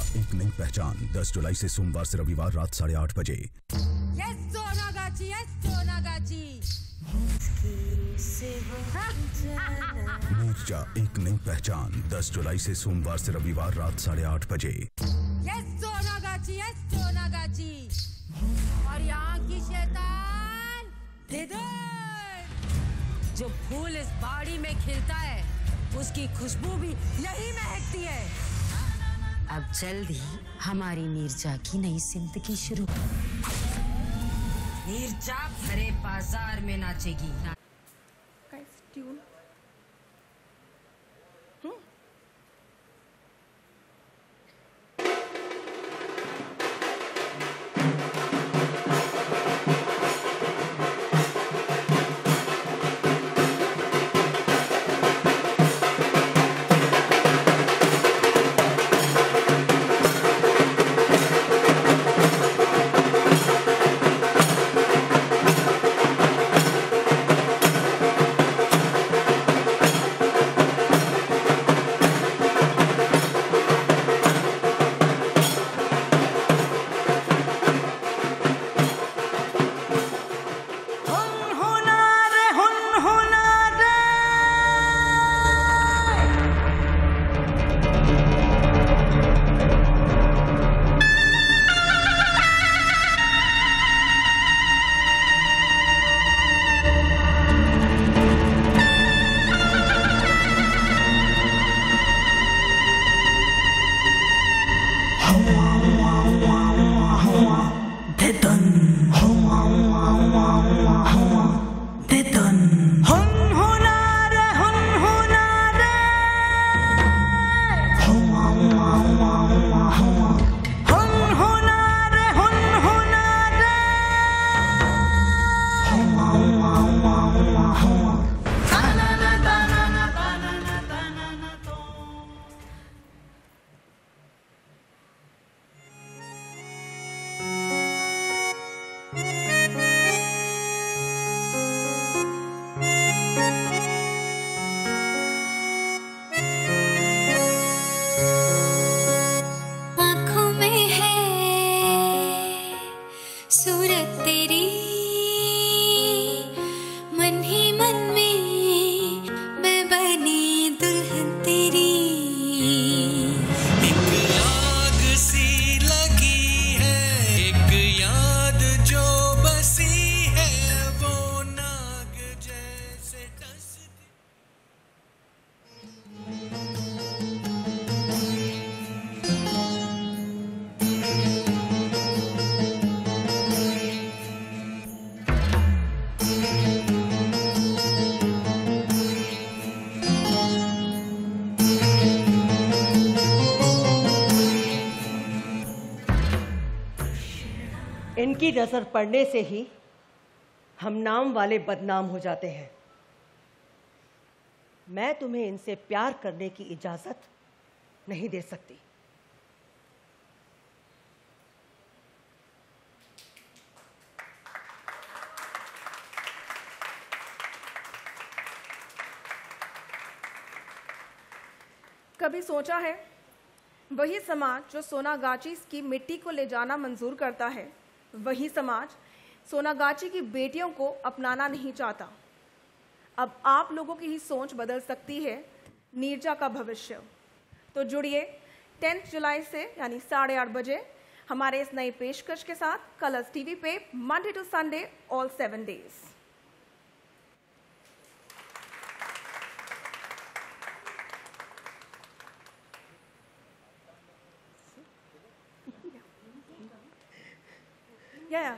एक नई पहचान 10 जुलाई से सोमवार से रविवार रात 8:30 बजे। Yes Sonagachi, yes Sonagachi. नीरजा एक नई पहचान 10 जुलाई से सोमवार से रविवार रात 8:30 बजे। Yes Sonagachi, yes Sonagachi. और यहाँ की शैतान दे दो। जो फूल इस बाड़ी में खिलता है उसकी खुशबू भी यही महकती है। अब जल्द ही हमारी नीरजा की नई जिंदगी शुरू। नीरजा भरे बाजार में नाचेगी। ट्यून इनकी नजर पड़ने से ही हम नाम वाले बदनाम हो जाते हैं। मैं तुम्हें इनसे प्यार करने की इजाजत नहीं दे सकती। कभी सोचा है वही समाज जो सोनागाची की मिट्टी को ले जाना मंजूर करता है, वही समाज सोनागाची की बेटियों को अपनाना नहीं चाहता। अब आप लोगों की ही सोच बदल सकती है नीरजा का भविष्य। तो जुड़िए 10 जुलाई से यानी 8:30 बजे हमारे इस नई पेशकश के साथ कलर्स टीवी पे Monday to Sunday all 7 days. Yeah.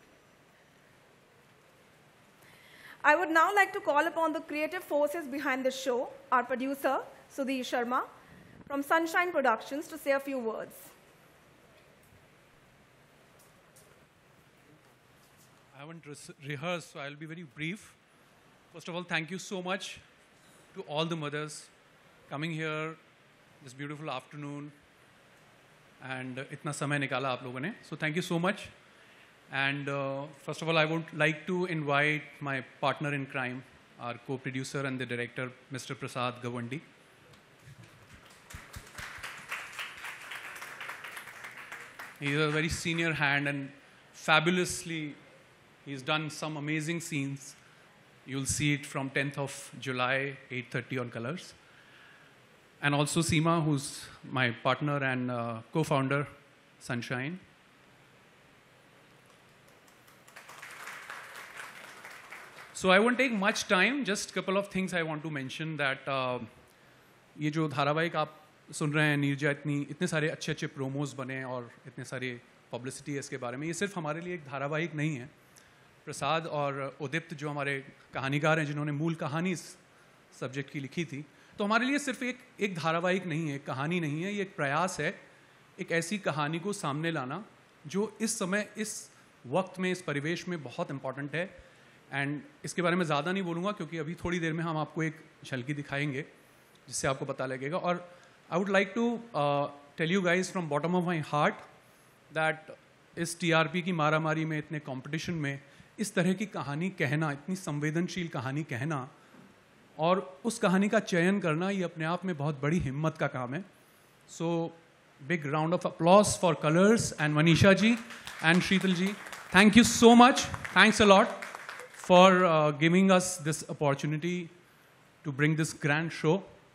I would now like to call upon the creative forces behind the show, our producer, Sudhir Sharma, from Sunshine Productions, to say a few words. I haven't rehearsed, so I'll be very brief. First of all, thank you so much to all the mothers coming here this beautiful afternoon, and itna samay nikala aap logon ne. So thank you so much. And first of all, I would like to invite my partner in crime, our co-producer and the director, Mr. Prasad Gawandi. He's a very senior hand, and fabulously, he's done some amazing scenes. You'll see it from 10th of July, 8:30 on Colors. And also Seema, who's my partner and co-founder, Sunshine. So I won't take much time, just a couple of things I want to mention that ये जो धारावाहिक आप सुन रहे हैं नीरजा, इतने सारे अच्छे अच्छे प्रोमोज बने और इतने सारे पब्लिसिटी है इसके बारे में, ये सिर्फ हमारे लिए एक धारावाहिक नहीं है. प्रसाद और उदिप्त जो हमारे कहानीकार हैं जिन्होंने मूल कहानी इस सब्जेक्ट की लिखी थी, तो हमारे लिए सिर्फ एक धारावाहिक नहीं है, एक कहानी नहीं है, ये एक प्रयास है एक ऐसी कहानी को सामने लाना जो इस समय, इस वक्त में, इस परिवेश में बहुत इम्पॉर्टेंट है. एंड इसके बारे में ज़्यादा नहीं बोलूँगा क्योंकि अभी थोड़ी देर में हम आपको एक झलकी दिखाएंगे जिससे आपको पता लगेगा. और I would like to tell you guys from bottom of my heart that इस TRP की मारामारी में, इतने कंपटीशन में इस तरह की कहानी कहना, इतनी संवेदनशील कहानी कहना और उस कहानी का चयन करना, ये अपने आप में बहुत बड़ी हिम्मत का काम है. So big round of applause for Colors and Manisha ji and Sheetal ji. Thank you so much. Thanks a lot for giving us this opportunity to bring this grand show,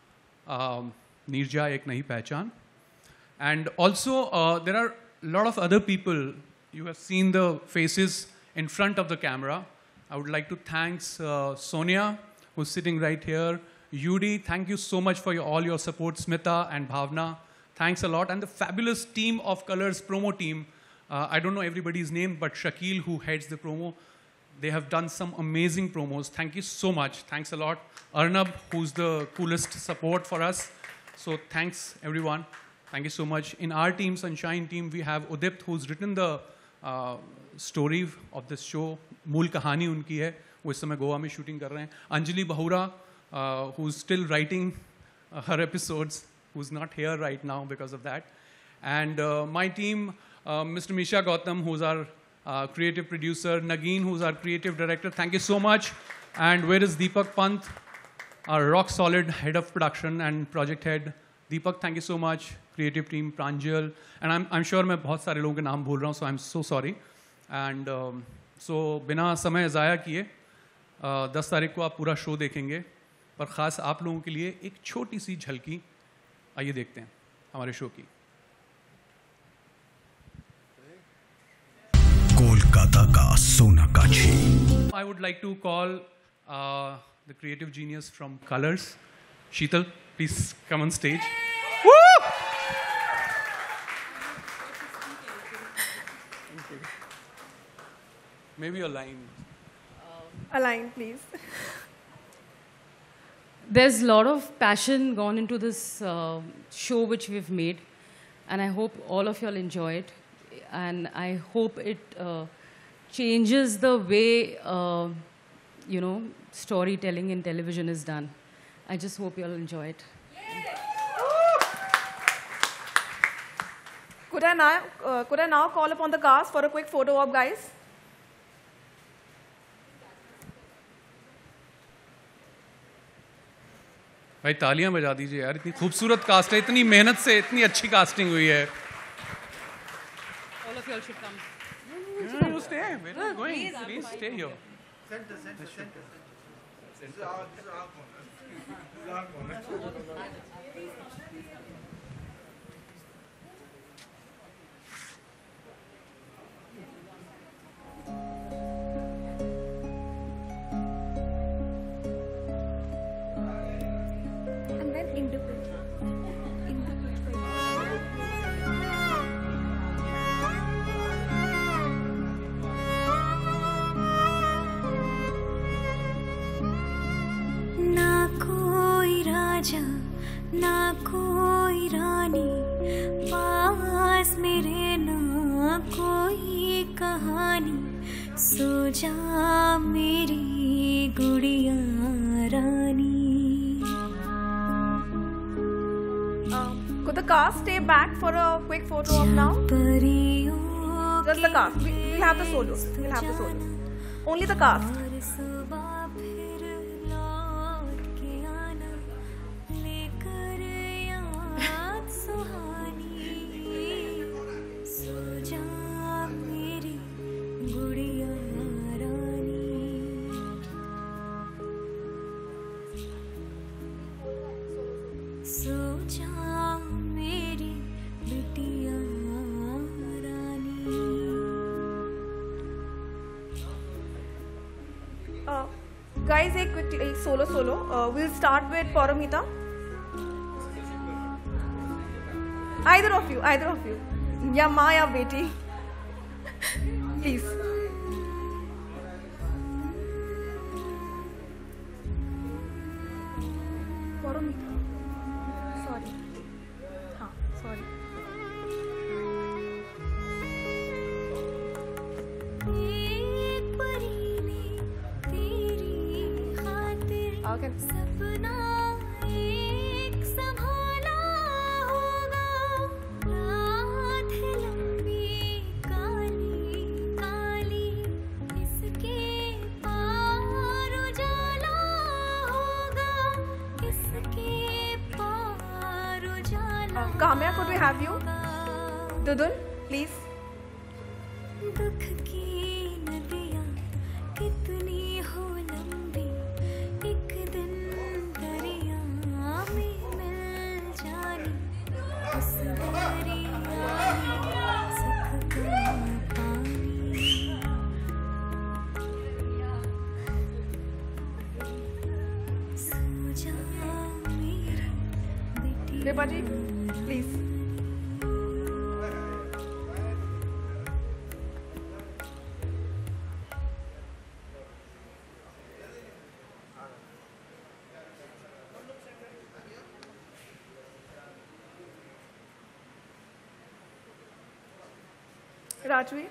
Neerja Ek Nahi Pehchan. And also, there are a lot of other people. You have seen the faces in front of the camera. I would like to thank Sonia, who's sitting right here. Yudi, thank you so much for all your support. Smita and Bhavna, thanks a lot. And the fabulous team of Colors promo team. I don't know everybody's name, but Shakil, who heads the promo, they have done some amazing promos. Thank you so much. Thanks a lot. Arnab, who's the coolest support for us. So thanks, everyone. Thank you so much. In our team, Sunshine team, we have Udipt, who's written the story of this show. मूल कहानी उनकी है. वो इस समय गोवा में shooting कर रहे हैं. Anjali Bahura, who's still writing her episodes, who's not here right now because of that. And my team, Mr. Misha Gautam, who's our creative producer, Nageen, who's our creative director. Thank you so much. And where is Deepak Pant, our rock solid head of production and project head. Deepak, thank you so much. Creative team, Pranjal. And I'm sure मैं बहुत सारे लोगों के नाम भूल रहा हूँ, so I'm so sorry. And so बिना समय ज़ाया किए 10 तारीख को आप पूरा शो देखेंगे, पर ख़ास आप लोगों के लिए एक छोटी सी झलकी आइए देखते हैं हमारे शो की. कोलकाता का Sonagachi. I would like to call the creative genius from Colors, Sheetal. Please come on stage. Woo! Maybe a line. A line, please. There's a lot of passion gone into this show which we've made, and I hope all of y'all enjoy it. And I hope it changes the way, storytelling in television is done. I just hope you all enjoy it. Could I now call upon the cast for a quick photo op, guys? भाई तालियां बजा दीजिए यार, इतनी खूबसूरत cast है, इतनी मेहनत से इतनी अच्छी कास्टिंग हुई है. All of y'all should come. You stay. Where are you going? Please stay here. And then interpret. ना कोई रानी पास मेरे, ना कोई कहानी, सो जा मेरी गुड़िया रानी. Could the cast stay back for a quick photo op now? Just the cast. We'll have the solos. We'll have the solos. Only the cast. सुहानी, सो सो जा मेरी बिटिया रानी। Guys, एक solo. We'll start with Paramita. Either of you. या माँ या बेटी. Please. Paramita. Sorry. हाँ, sorry. एक परी ने तेरी खातिर सपना एक संभाला होगा। रात है लंबी काली काली, इसके पार उजाला होगा, इसके पार उजाला। Kamya, could we have you? Dudun, please. दुख की नदियाँ कितनी हो लंबी, एक दिन दरिया में मिल जानी, उस दरिया में सुख का पानी। सो जा मेरी बेटी। Kripa ji, please. Rajvi.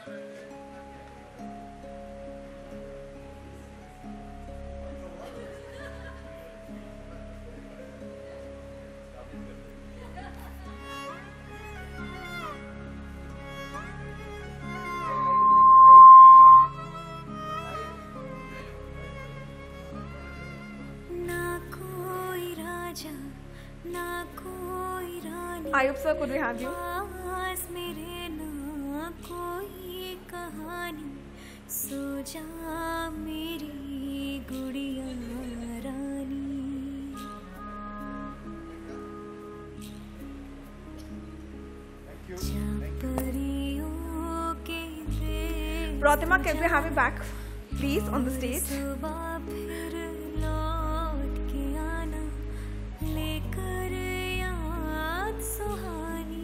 ना कोई राजा ना कोई रानी, Ayub sir, could we have you? पास मेरे ना कोई कहानी, सो जा मेरी गुड़िया रानी। जा परियों के देश Pratima, can we have you back, please, on the stage? सुबह फिर लौट के आना, लेकर याद सुहानी।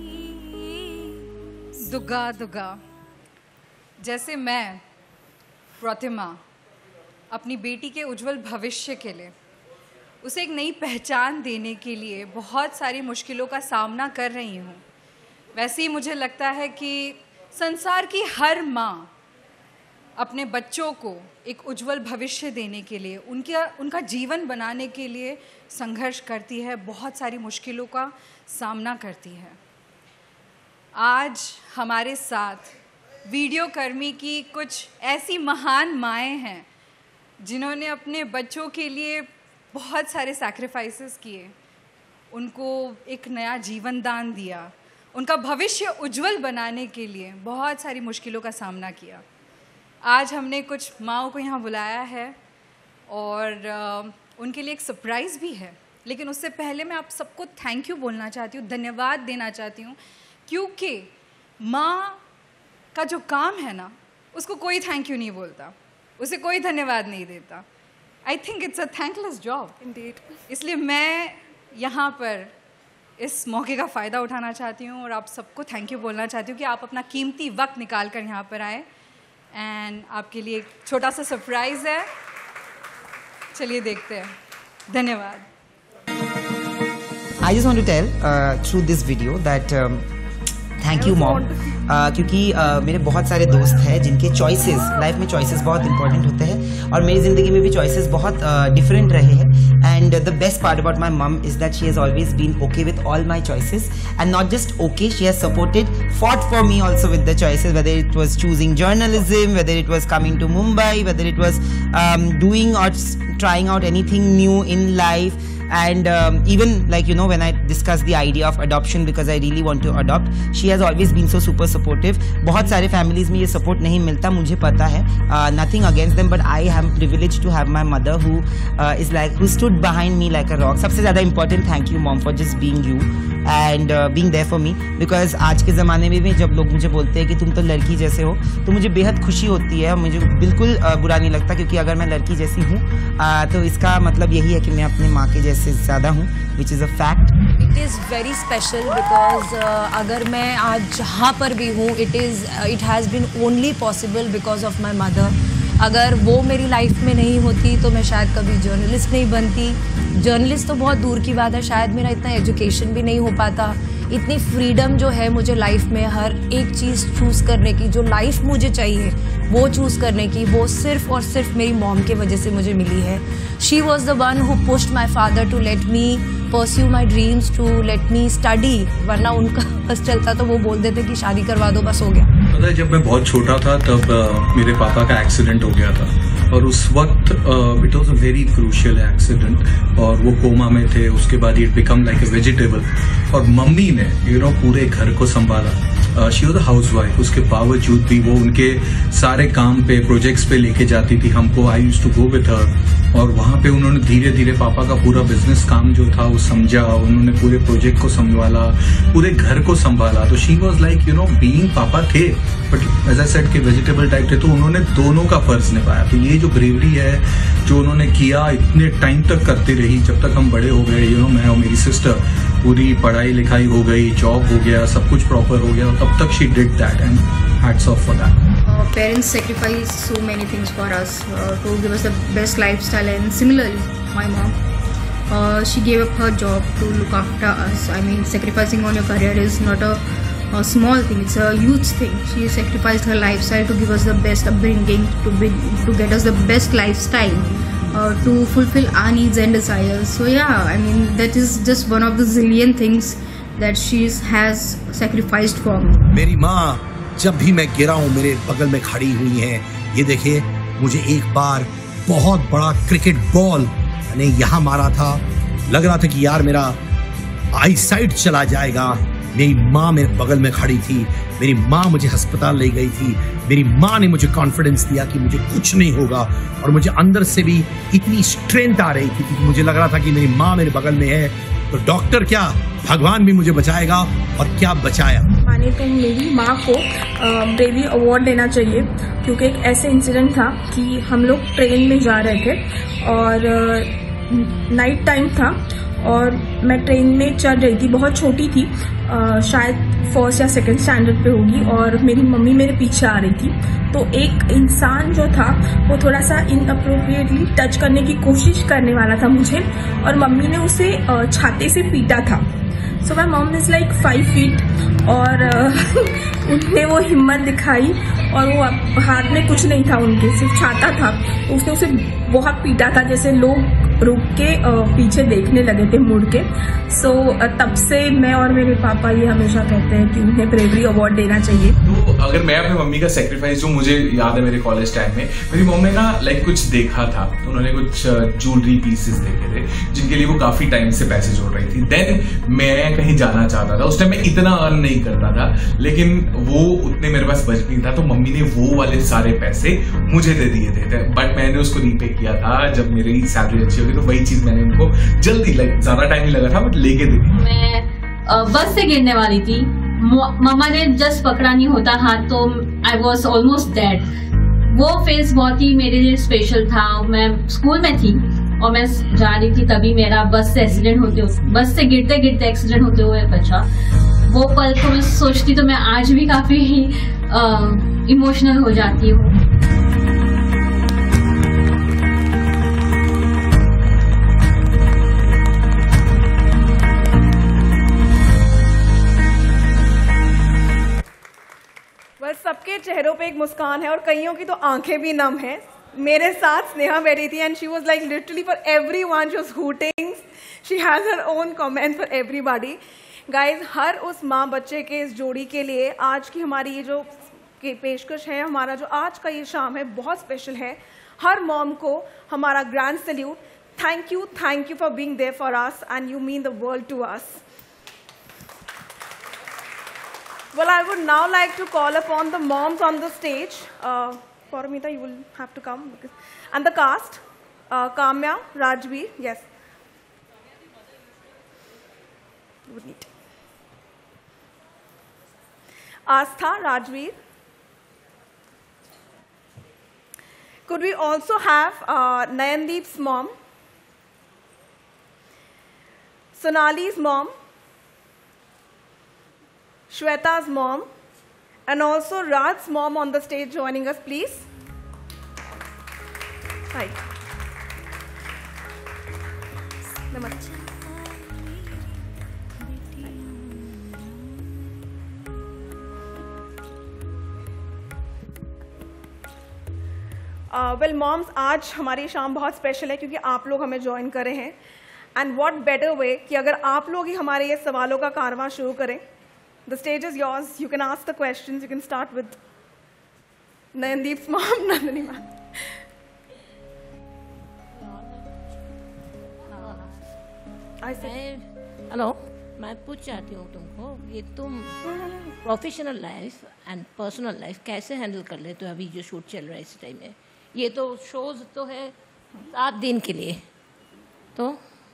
दुगा दुगा। जैसे मैं प्रतिमा अपनी बेटी के उज्जवल भविष्य के लिए, उसे एक नई पहचान देने के लिए बहुत सारी मुश्किलों का सामना कर रही हूँ, वैसे ही मुझे लगता है कि संसार की हर माँ अपने बच्चों को एक उज्जवल भविष्य देने के लिए, उनका जीवन बनाने के लिए संघर्ष करती है, बहुत सारी मुश्किलों का सामना करती है। आज हमारे साथ वीडियो कर्मी की कुछ ऐसी महान माएँ हैं जिन्होंने अपने बच्चों के लिए बहुत सारे सैक्रिफाइसेस किए, उनको एक नया जीवन दान दिया, उनका भविष्य उज्जवल बनाने के लिए बहुत सारी मुश्किलों का सामना किया। आज हमने कुछ माँओं को यहाँ बुलाया है और उनके लिए एक सरप्राइज़ भी है, लेकिन उससे पहले मैं आप सबको थैंक यू बोलना चाहती हूँ, धन्यवाद देना चाहती हूँ, क्योंकि माँ का जो काम है ना, उसको कोई थैंक यू नहीं बोलता, उसे कोई धन्यवाद नहीं देता। I think it's a thankless job. Indeed. इसलिए मैं यहाँ पर इस मौके का फ़ायदा उठाना चाहती हूँ और आप सबको थैंक यू बोलना चाहती हूँ कि आप अपना कीमती वक्त निकाल कर यहाँ पर आए। एंड आपके लिए एक छोटा सा सरप्राइज़ है, चलिए देखते हैं। धन्यवाद। I just want to tell through this video that thank you mom, क्योंकि मेरे बहुत सारे दोस्त हैं जिनके चॉइसेस, लाइफ में चॉइसेस बहुत इंपॉर्टेंट होते हैं और मेरी ज़िंदगी में भी चॉइसेस बहुत डिफरेंट रहे हैं। And the best part about my mum is that she has always been okay with all my choices and not just okay, she has supported, fought for me also with the choices, whether it was choosing journalism, whether it was coming to Mumbai, whether it was doing or trying out anything new in life. And even like, you know, when I discuss the idea of adoption because I really want to adopt, she has always been so super supportive. बहुत सारे families में ये support नहीं मिलता, मुझे पता है. Nothing against them, but I am privileged to have my mother who stood behind me like a rock. सबसे ज़्यादा important, thank you mom for just being you and being there for me, because आज के ज़माने में भी जब लोग मुझे बोलते हैं कि तुम तो लड़की जैसे हो, तो मुझे बेहद खुशी होती है. मुझे बिल्कुल बुरा नहीं लगता, क्योंकि अगर मैं लड़की जैसी हूँ तो इसका मतलब यही है कि मैं अपने माँ के जैसे ज़्यादा हूँ, which is a fact. It is very special because अगर मैं आज जहाँ पर भी हूँ, it has been only possible because of my mother. अगर वो मेरी लाइफ में नहीं होती तो मैं शायद कभी जर्नलिस्ट नहीं बनती. जर्नलिस्ट तो बहुत दूर की बात है, शायद मेरा इतना एजुकेशन भी नहीं हो पाता. इतनी फ्रीडम जो है मुझे लाइफ में, हर एक चीज़ चूज़ करने की, जो लाइफ मुझे चाहिए वो चूज़ करने की, वो सिर्फ और सिर्फ मेरी मॉम के वजह से मुझे मिली है. She was the one who pushed my father to let me pursue my dreams, to let me study. वरना उनका बस चलता तो वो बोल देते कि शादी करवा दो, बस हो गया. पता है, जब मैं बहुत छोटा था तब मेरे पापा का एक्सीडेंट हो गया था, और उस वक्त it was a very crucial accident, और वो कोमा में थे. उसके बाद it become like a vegetable, और मम्मी ने पूरे घर को संभाला. She was a housewife. उसके बावजूद भी वो उनके सारे काम पे, प्रोजेक्ट्स पे लेके जाती थी हमको. I used to go with her, और वहाँ पे उन्होंने धीरे धीरे पापा का पूरा बिजनेस काम जो था वो समझा. उन्होंने पूरे प्रोजेक्ट को संभाला, पूरे घर को संभाला. तो she was like being, papa थे बट एज आई सेड के वेजिटेबल टाइप थे, तो उन्होंने दोनों का फर्ज निभाया. तो ये जो ब्रेवरी है जो उन्होंने किया, इतने टाइम तक करती रही, जब तक हम बड़े हो गए. मैं और मेरी सिस्टर, पूरी पढ़ाई लिखाई हो गई, जॉब हो गया, सब कुछ प्रॉपर हो गया, तब तक she did that, and hats off for that. Parents sacrifice so many things for us to give us the best lifestyle, and similarly my mom, she gave up her job to look after us. I mean, sacrificing on your career is not a small thing, it's a huge thing. She sacrificed her lifestyle to give us the best upbringing, to get us the best lifestyle, to fulfill our needs and desires. So yeah, I mean, that is just one of the zillion things that she has sacrificed for me. मेरी माँ जब भी मैं गिरा हूँ मेरे बगल में खड़ी हुई हैं. ये देखिए, मुझे एक बार बहुत बड़ा क्रिकेट बॉल मैंने यहाँ मारा था, लग रहा था कि यार मेरा आई साइट चला जाएगा. मेरी माँ मेरे बगल में खड़ी थी, मेरी माँ मुझे अस्पताल ले गई थी. मेरी माँ ने मुझे कॉन्फिडेंस दिया कि मुझे कुछ नहीं होगा, और मुझे अंदर से भी इतनी स्ट्रेंथ आ रही थी कि मुझे लग रहा था कि मेरी माँ मेरे बगल में है, तो डॉक्टर क्या, भगवान भी मुझे बचाएगा. और क्या बचाया. माने तो मेरी माँ को ब्रेवरी अवार्ड देना चाहिए, क्योंकि एक ऐसे इंसिडेंट था कि हम लोग ट्रेन में जा रहे थे और नाइट टाइम था, और मैं ट्रेन में चल रही थी, बहुत छोटी थी, शायद फर्स्ट या सेकंड स्टैंडर्ड पे होगी, और मेरी मम्मी मेरे पीछे आ रही थी. तो एक इंसान जो था वो थोड़ा सा इनअप्रोप्रिएटली टच करने की कोशिश करने वाला था मुझे, और मम्मी ने उसे छाते से पीटा था. So my mom is like 5 feet, और उनने वो हिम्मत दिखाई, और वो हाथ में कुछ नहीं था उनके, सिर्फ छाता था. उसने उसे बहुत पीटा था, जैसे लोग रुक के पीछे देखने लगे थे मुड़ के. सो तब से मैं और मेरे पापा ये हमेशा कहते हैं कि उन्हें ब्रेवरी अवार्ड देना चाहिए. तो अगर मैं अपनी मम्मी का सेक्रीफाइस, जो मुझे याद है मेरे कॉलेज टाइम में, मेरी मम्मी ने ना लाइक कुछ देखा था, उन्होंने कुछ ज्वेलरी पीसेस देखे थे जिनके लिए वो काफी टाइम से पैसे जोड़ रही थी. देन मैं कहीं जाना चाहता था, उस टाइम मैं इतना अर्न नहीं करता था, लेकिन वो उतने मेरे पास बच नहीं था, तो मम्मी ने वो वाले सारे पैसे मुझे दे दिए थे. बट मैंने उसको रीपे किया था जब मेरी सैलरी अच्छी होगी, तो वही चीज मैंने उनको जल्दी, लाइक ज्यादा टाइम नहीं लगा था, बट लेके दे दी. मैं बस से गिरने वाली थी, मम्मा ने जस्ट पकड़ा नहीं होता हाथ, तो आई वॉज ऑलमोस्ट डेड. वो फेस बहुत ही मेरे लिए स्पेशल था. मैं स्कूल में थी और मैं जा रही थी, तभी मेरा बस से गिरते गिरते एक्सीडेंट होते हुए बचा. वो पल को मैं सोचती तो मैं आज भी काफी इमोशनल हो जाती हूँ. बस सबके चेहरों पे एक मुस्कान है, और कईयों की तो आंखें भी नम हैं. मेरे साथ स्नेहा बैठी थी, and she was like literally for everyone she was hooting. She has her own comment for everybody. Guys, हर उस माँ बच्चे के इस जोड़ी के लिए आज की हमारी ये जो पेशकश है, हमारा जो आज का ये शाम है, बहुत स्पेशल है. हर मॉम को हमारा grand salute. Thank you for being there for us, and you mean the world to us. Well, I would now like to call upon the moms on the stage. Paramita, you will have to come. And the cast, Kamya, Rajveer, yes. Would need. Astha, Rajveer. Could we also have Nayandeep's mom, Sonali's mom, Shweta's mom, and also Raj's mom on the stage joining us, please. Hi. Namaste. Well moms, आज हमारी शाम बहुत special है क्योंकि आप लोग हमें join कर रहे हैं. एंड व्हाट बेटर वे कि अगर आप लोग ही हमारे ये सवालों का कारवां शुरू करें. The stage is yours. You can ask the questions. You can start with Nayandeep's mom, Nandini ma'am. Hello, मैं पूछ चाहती हूँ तुमको, ये तुम professional life and personal life कैसे हैंडल कर लेते हो अभी जो शूट चल रहा है इस टाइम में? ये तो शोज तो है 7 दिन के लिए, तो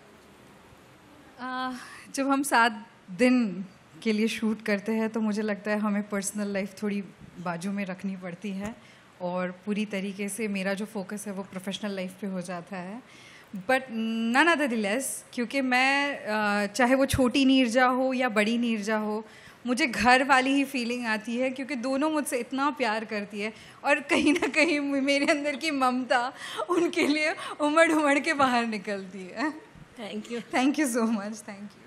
जब हम 7 दिन के लिए शूट करते हैं तो मुझे लगता है हमें पर्सनल लाइफ थोड़ी बाजू में रखनी पड़ती है और पूरी तरीके से मेरा जो फोकस है वो प्रोफेशनल लाइफ पे हो जाता है. But nonetheless, क्योंकि मैं चाहे वो छोटी नीरजा हो या बड़ी नीरजा हो, मुझे घर वाली ही फीलिंग आती है क्योंकि दोनों मुझसे इतना प्यार करती है और कहीं ना कहीं मेरे अंदर की ममता उनके लिए उमड़ के बाहर निकलती है. Thank you so much. Thank you.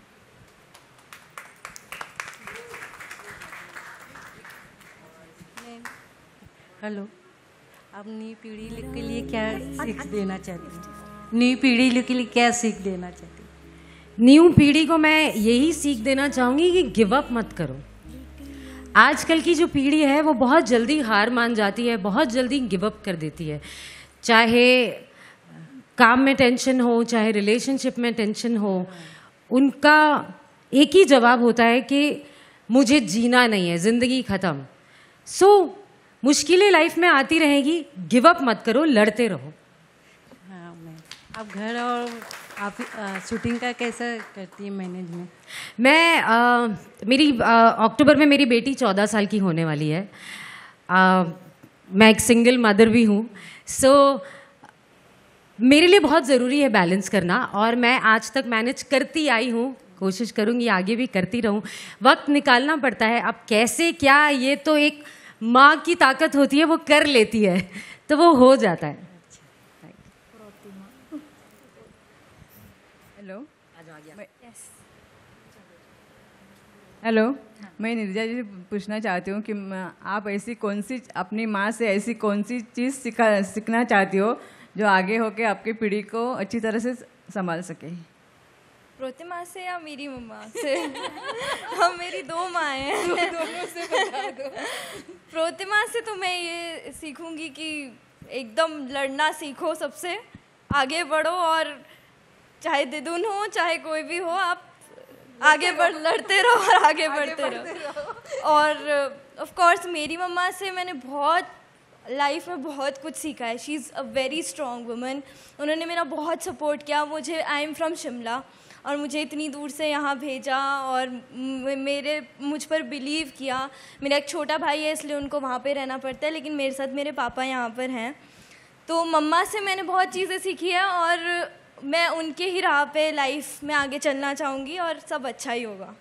Hello, आप नई पीढ़ी के लिए क्या सीख देना चाहती हैं? न्यू पीढ़ी के लिए क्या सीख देना चाहती हैं? न्यू पीढ़ी को मैं यही सीख देना चाहूँगी कि गिव अप मत करो. आजकल की जो पीढ़ी है वो बहुत जल्दी हार मान जाती है, बहुत जल्दी गिव अप कर देती है. चाहे काम में टेंशन हो, चाहे रिलेशनशिप में टेंशन हो, उनका एक ही जवाब होता है कि मुझे जीना नहीं है, ज़िंदगी ख़त्म. मुश्किलें लाइफ में आती रहेगी, गिव अप मत करो, लड़ते रहो. हाँ, मैं आप घर और आप शूटिंग का कैसा करती है मैनेजमेंट? मेरी अक्टूबर में मेरी बेटी 14 साल की होने वाली है. मैं एक सिंगल मदर भी हूँ. मेरे लिए बहुत ज़रूरी है बैलेंस करना और मैं आज तक मैनेज करती आई हूँ. कोशिश करूँगी आगे भी करती रहूँ. वक्त निकालना पड़ता है. अब कैसे क्या, ये तो एक माँ की ताकत होती है, वो कर लेती है तो वो हो जाता है. हेलो, मैं नीरजा जी से पूछना चाहती हूँ कि आप ऐसी कौन सी अपनी माँ से ऐसी कौन सी चीज़ सीखना चाहती हो जो आगे होके आपकी पीढ़ी को अच्छी तरह से संभाल सके? प्रतिमा से या मेरी मम्मा से? हम मेरी 2 माएँ हैं. दोनों से बता दो. प्रतिमा से तो मैं ये सीखूंगी कि एकदम लड़ना सीखो, सबसे आगे बढ़ो और चाहे दिदुन हो चाहे कोई भी हो, आप आगे लड़ते रहो और आगे बढ़ते रहो. और ऑफ कोर्स मेरी मम्मा से मैंने बहुत लाइफ में बहुत कुछ सीखा है. She is a very strong woman. उन्होंने मेरा बहुत सपोर्ट किया. मुझे, आई एम फ्रॉम शिमला, और मुझे इतनी दूर से यहाँ भेजा और मुझ पर बिलीव किया. मेरा एक छोटा भाई है इसलिए उनको वहाँ पे रहना पड़ता है, लेकिन मेरे साथ मेरे पापा यहाँ पर हैं. तो मम्मा से मैंने बहुत चीज़ें सीखी है और मैं उनके ही राह पे लाइफ में आगे चलना चाहूँगी और सब अच्छा ही होगा.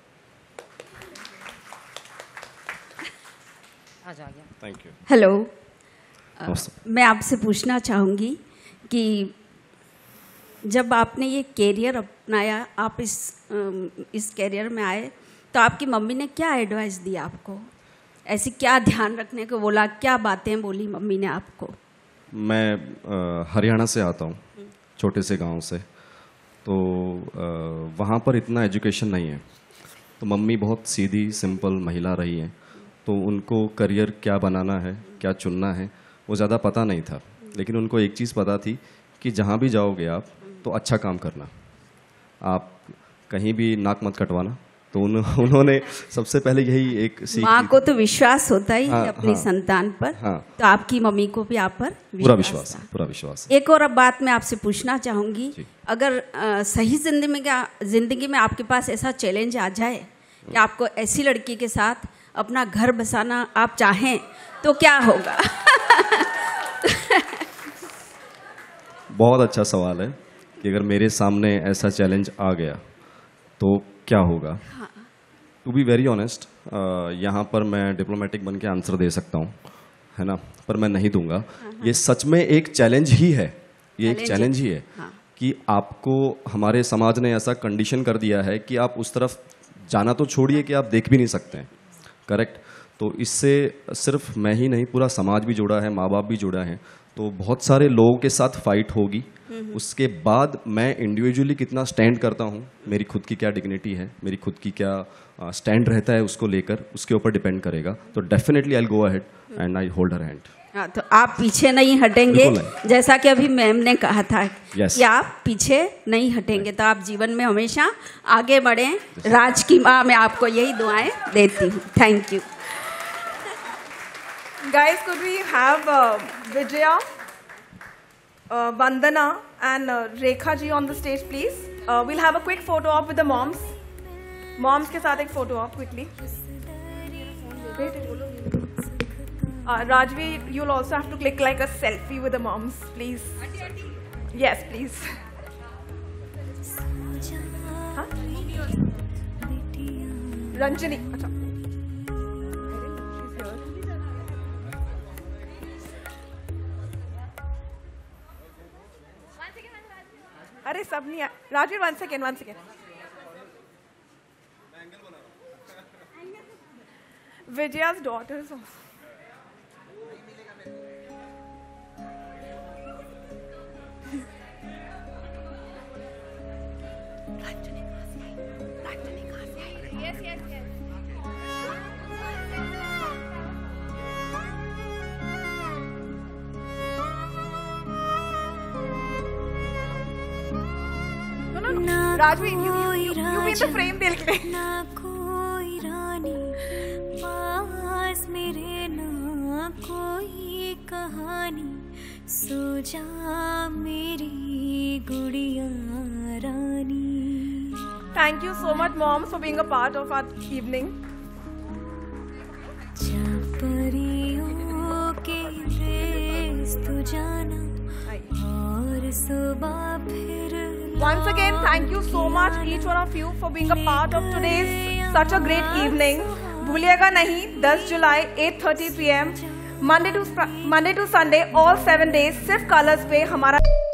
Thank you. हेलो, मैं आपसे पूछना चाहूँगी कि जब आपने ये कैरियर अपनाया, आप इस कैरियर में आए, तो आपकी मम्मी ने क्या एडवाइस दिया आपको? ऐसी क्या ध्यान रखने को बोला, क्या बातें बोली मम्मी ने आपको? मैं हरियाणा से आता हूँ, छोटे से गांव से. तो वहाँ पर इतना एजुकेशन नहीं है. तो मम्मी बहुत सीधी सिंपल महिला रही हैं. तो उनको करियर क्या बनाना है, क्या चुनना है, वो ज़्यादा पता नहीं था. लेकिन उनको एक चीज़ पता थी कि जहाँ भी जाओगे आप तो अच्छा काम करना, आप कहीं भी नाक मत कटवाना। तो उन्होंने सबसे पहले यही एक सीख। माँ को तो विश्वास होता ही हाँ, अपनी हाँ, संतान पर, हाँ, तो आपकी मम्मी को भी आप पर पूरा विश्वास, पूरा विश्वास। एक और अब बात मैं आपसे पूछना चाहूँगी, अगर सही जिंदगी में आपके पास ऐसा चैलेंज आ जाए कि आपको ऐसी लड़की के साथ अपना घर बसाना आप चाहें, तो क्या होगा? बहुत अच्छा सवाल है कि अगर मेरे सामने ऐसा चैलेंज आ गया तो क्या होगा। टू बी वेरी ऑनेस्ट, यहाँ पर मैं डिप्लोमेटिक बन के आंसर दे सकता हूँ, है ना, पर मैं नहीं दूंगा। ये सच में एक चैलेंज ही है, ये एक चैलेंज ही है कि आपको हमारे समाज ने ऐसा कंडीशन कर दिया है कि आप उस तरफ जाना तो छोड़िए कि आप देख भी नहीं सकते हैं। करेक्ट। तो इससे सिर्फ मैं ही नहीं, पूरा समाज भी जुड़ा है, माँ बाप भी जुड़ा है, तो बहुत सारे लोगों के साथ फाइट होगी। उसके बाद मैं इंडिविजुअली कितना स्टैंड करता हूँ, मेरी खुद की क्या डिग्निटी है, मेरी खुद की क्या स्टैंड रहता है उसको लेकर, उसके ऊपर डिपेंड करेगा। तो definitely I will go ahead and I hold her hand. हाँ, तो आप पीछे नहीं हटेंगे, जैसा कि अभी मैम ने कहा था कि आप पीछे नहीं हटेंगे, तो आप जीवन में हमेशा आगे बढ़ें। राज की माँ, मैं आपको यही दुआएं देती हूँ। Thank you. Guys, could we have Vijaya, Vandana and Rekha ji on the stage, please? We'll have a quick photo op with the moms. Moms के साथ एक photo op quickly. Rajvi, you'll also have to click like a selfie with the moms, please. Yes, please. Huh? Ranjani. अच्छा. अरे सब नहीं, Rajveer, one second. Vijaya's daughters also. Rajvi, you be in the frame, they'll click. ना कोई रानी पास मेरे, ना कोई कहानी, सो जा मेरी गुड़िया रानी। Thank you so much, moms, for being a part of our evening. परियों के देश तू जाना और सुबह फिर। Once again, thank you so much each one of you for being a part of today's such a great evening. भूलिएगा नहीं, 10 जुलाई 8:30 PM, Monday to Sunday, all 7 days, सिर्फ कलर्स पे हमारा